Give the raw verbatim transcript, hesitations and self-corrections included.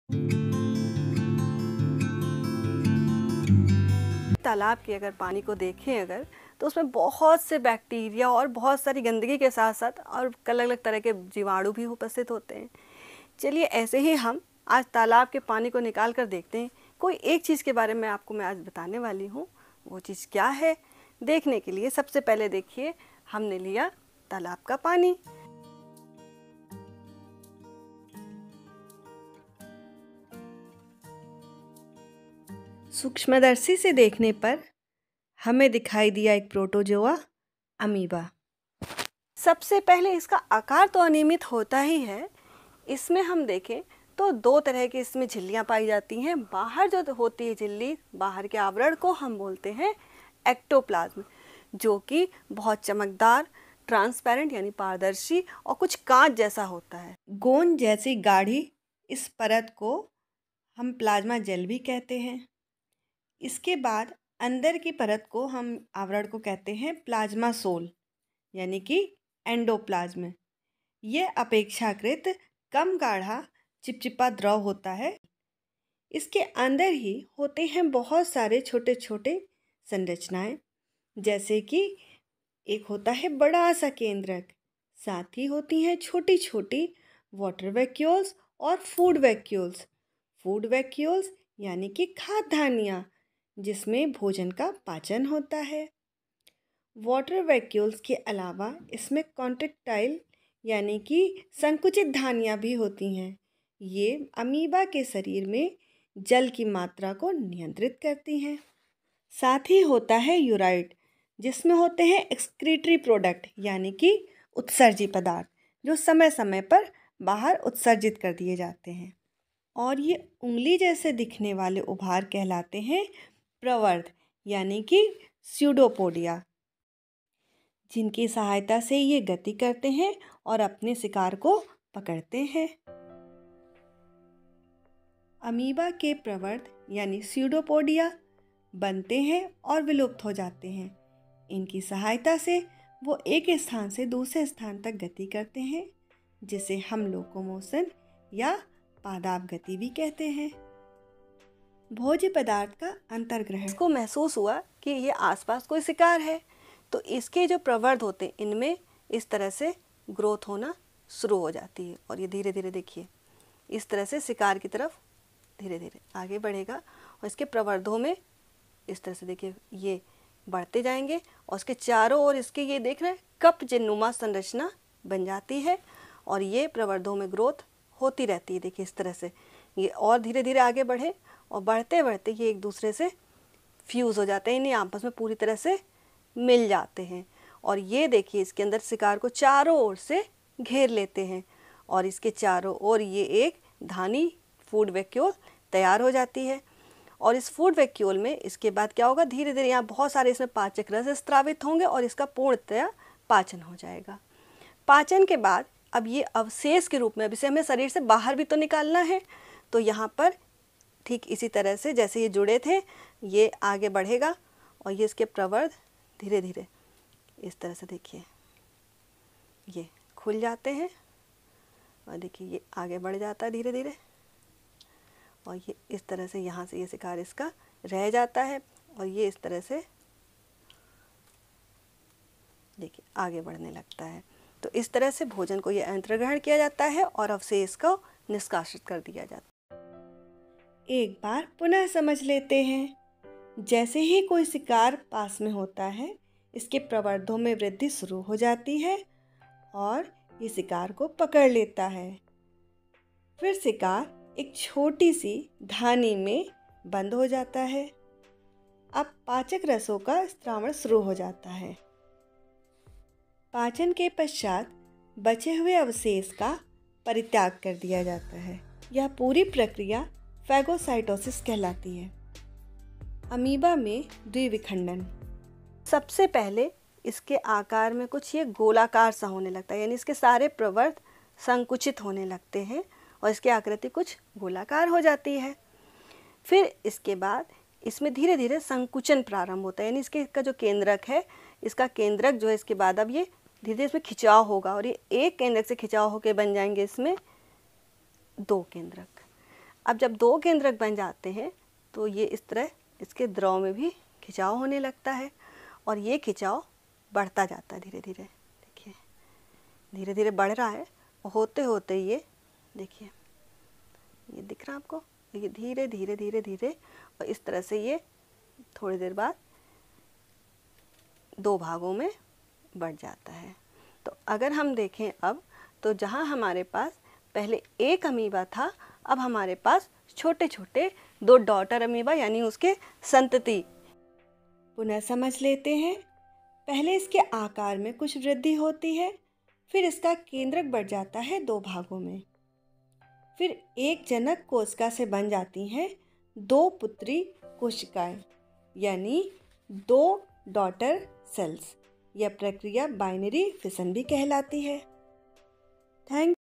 तालाब के अगर पानी को देखें अगर तो उसमें बहुत से बैक्टीरिया और बहुत सारी गंदगी के साथ साथ और अलग अलग तरह के जीवाणु भी उपस्थित होते हैं। चलिए ऐसे ही हम आज तालाब के पानी को निकाल कर देखते हैं। कोई एक चीज़ के बारे में आपको मैं आज बताने वाली हूँ। वो चीज़ क्या है देखने के लिए सबसे पहले देखिए हमने लिया तालाब का पानी। सूक्ष्मदर्शी से देखने पर हमें दिखाई दिया एक प्रोटोजोआ अमीबा। सबसे पहले इसका आकार तो अनियमित होता ही है। इसमें हम देखें तो दो तरह की इसमें झिल्लियाँ पाई जाती हैं। बाहर जो होती है झिल्ली, बाहर के आवरण को हम बोलते हैं एक्टोप्लाज्म, जो कि बहुत चमकदार, ट्रांसपेरेंट यानी पारदर्शी और कुछ कांच जैसा होता है। गोंद जैसी गाढ़ी इस परत को हम प्लाज्मा जेल भी कहते हैं। इसके बाद अंदर की परत को हम आवरण को कहते हैं प्लाज्मा सोल यानी कि एंडोप्लाज्म। यह अपेक्षाकृत कम गाढ़ा चिपचिपा द्रव होता है। इसके अंदर ही होते हैं बहुत सारे छोटे छोटे संरचनाएं, जैसे कि एक होता है बड़ा सा केंद्रक, साथ ही होती हैं छोटी छोटी वाटर वैक्यूल्स और फूड वैक्यूल्स। फूड वैक्यूल्स यानी कि खाद्य धानियाँ, जिसमें भोजन का पाचन होता है। वाटर वैक्यूल्स के अलावा इसमें कॉन्ट्रैक्टाइल यानी कि संकुचित धानियाँ भी होती हैं। ये अमीबा के शरीर में जल की मात्रा को नियंत्रित करती हैं। साथ ही होता है यूराइड, जिसमें होते हैं एक्सक्रीटरी प्रोडक्ट यानी कि उत्सर्जी पदार्थ, जो समय समय पर बाहर उत्सर्जित कर दिए जाते हैं। और ये उंगली जैसे दिखने वाले उभार कहलाते हैं प्रवर्ध यानी कि स्यूडोपोडिया, जिनकी सहायता से ये गति करते हैं और अपने शिकार को पकड़ते हैं। अमीबा के प्रवर्ध यानी स्यूडोपोडिया बनते हैं और विलुप्त हो जाते हैं। इनकी सहायता से वो एक स्थान से दूसरे स्थान तक गति करते हैं, जिसे हम लोकोमोशन या पादाप गति भी कहते हैं। भोज्य पदार्थ का अंतर्ग्रहण। इसको महसूस हुआ कि ये आसपास कोई शिकार है, तो इसके जो प्रवर्ध होते हैं इनमें इस तरह से ग्रोथ होना शुरू हो जाती है और ये धीरे धीरे देखिए इस तरह से शिकार की तरफ धीरे धीरे आगे बढ़ेगा। और इसके प्रवर्धों में इस तरह से देखिए ये बढ़ते जाएंगे और उसके चारों ओर इसके ये देख रहे हैं कप जिन्नुमा संरचना बन जाती है और ये प्रवर्धों में ग्रोथ होती रहती है। देखिए इस तरह से ये और धीरे धीरे आगे बढ़े और बढ़ते बढ़ते ये एक दूसरे से फ्यूज़ हो जाते हैं, इन्हें आपस में पूरी तरह से मिल जाते हैं। और ये देखिए इसके अंदर शिकार को चारों ओर से घेर लेते हैं और इसके चारों ओर ये एक धानी फूड वैक्यूल तैयार हो जाती है। और इस फूड वैक्यूल में इसके बाद क्या होगा, धीरे धीरे यहाँ बहुत सारे इसमें पाचक रस स्त्रावित होंगे और इसका पूर्णतया पाचन हो जाएगा। पाचन के बाद अब ये अवशेष के रूप में अब इसे हमें शरीर से बाहर भी तो निकालना है, तो यहाँ पर ठीक इसी तरह से जैसे ये जुड़े थे ये आगे बढ़ेगा और ये इसके प्रवर्ध धीरे धीरे इस तरह से देखिए ये खुल जाते हैं और देखिए ये आगे बढ़ जाता है धीरे धीरे और ये इस तरह से यहाँ से ये शिकार इसका रह जाता है और ये इस तरह से देखिए आगे बढ़ने लगता है। तो इस तरह से भोजन को ये अंतर्ग्रहण किया जाता है और अवशेष को निष्कासित कर दिया जाता है। एक बार पुनः समझ लेते हैं। जैसे ही कोई शिकार पास में होता है इसके प्रवर्धों में वृद्धि शुरू हो जाती है और ये शिकार को पकड़ लेता है। फिर शिकार एक छोटी सी धानी में बंद हो जाता है। अब पाचक रसों का स्त्रावण शुरू हो जाता है। पाचन के पश्चात बचे हुए अवशेष का परित्याग कर दिया जाता है। यह पूरी प्रक्रिया फैगोसाइटोसिस कहलाती है। अमीबा में द्विविखंडन। सबसे पहले इसके आकार में कुछ ये गोलाकार सा होने लगता है, यानी इसके सारे प्रवर्ध संकुचित होने लगते हैं और इसकी आकृति कुछ गोलाकार हो जाती है। फिर इसके बाद इसमें धीरे धीरे संकुचन प्रारंभ होता है, यानी इसके का जो केंद्रक है इसका केंद्रक जो है इसके बाद अब ये धीरे धीरे इसमें खिंचाव होगा और ये एक केंद्रक से खिंचाव होकर बन जाएंगे इसमें दो केंद्रक। अब जब दो केंद्रक बन जाते हैं तो ये इस तरह इसके द्रव में भी खिंचाव होने लगता है और ये खिंचाव बढ़ता जाता है धीरे धीरे। देखिए धीरे धीरे बढ़ रहा है, होते होते ये देखिए ये दिख रहा है आपको, ये धीरे धीरे धीरे धीरे और इस तरह से ये थोड़ी देर बाद दो भागों में बढ़ जाता है। तो अगर हम देखें अब, तो जहाँ हमारे पास पहले एक अमीबा था, अब हमारे पास छोटे छोटे दो डॉटर अमीबा यानी उसके संतति। पुनः समझ लेते हैं। पहले इसके आकार में कुछ वृद्धि होती है, फिर इसका केंद्रक बढ़ जाता है दो भागों में, फिर एक जनक कोशिका से बन जाती हैं दो पुत्री कोशिकाएं यानी दो डॉटर सेल्स। यह प्रक्रिया बाइनरी फिशन भी कहलाती है। थैंक